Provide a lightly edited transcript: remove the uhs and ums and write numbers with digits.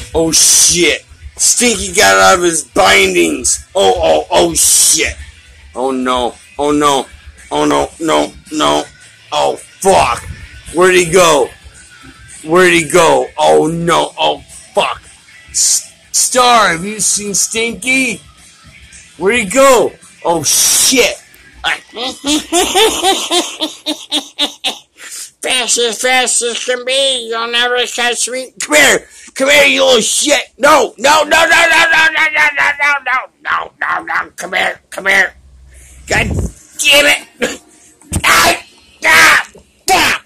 Oh shit. Stinky got out of his bindings. Oh shit. Oh no. Oh no. Oh no. No. Oh fuck. Where'd he go? Where'd he go? Oh no. Oh fuck. Star, have you seen Stinky? Where'd he go? Oh shit. Fast as can be. You'll never catch me. Come here, you little shit. No. Come here. God damn it.